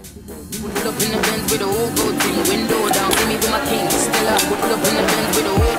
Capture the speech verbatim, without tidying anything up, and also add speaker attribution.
Speaker 1: Pull up in the Benz with a whole gold thing, window down, see me with my king. Still up, pull up in the Benz with a whole